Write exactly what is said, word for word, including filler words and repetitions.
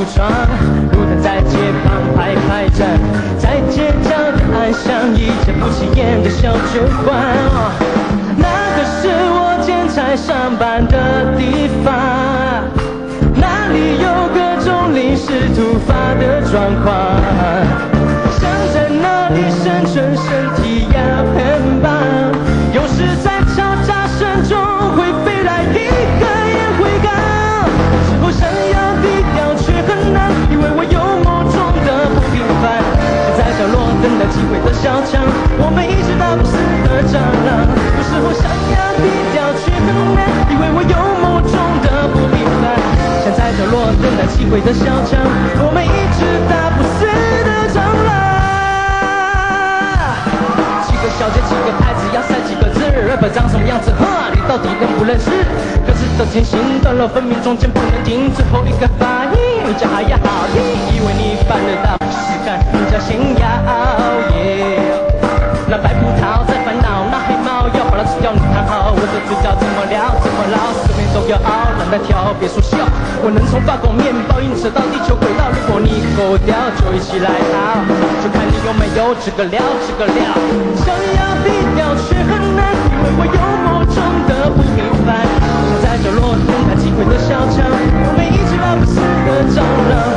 装，路灯在街旁排排站，在街角的暗巷，一间不起眼的小酒馆。那可是我兼差上班的地方，那里有各种临时突发的状况，想在那里生存，身体要很棒。有时在嘈杂声中会飞来一个烟灰缸，之后想要低调却很难，因为我有某种的不平凡。在角落等待机会的小强，我们一直打不死的蟑螂。有时候想要低调却很难，因为我有某种的不平凡。想在角落等待机会的小强，我们一直打不死的蟑螂。几个小节几个拍子要塞几个字 ，rap 长什么样子？哈，你到底认不认识？歌词的前行段落分明，中间不能停，最后一个发音人家还要好听，以为你办得到，试试看人家先要耶。那白葡萄在烦恼，那黑猫要把它吃掉，你看好我的嘴角怎么撩怎么捞，四面都要凹，懒得挑，别说笑，我能从法国面包硬扯到地球轨道，如果你够屌，就一起来熬，就看你有没有这个料这个料。想要低调却很难，因为我有某种的不平凡。想在角落等待机会的小强，我们一直打不死的蟑螂。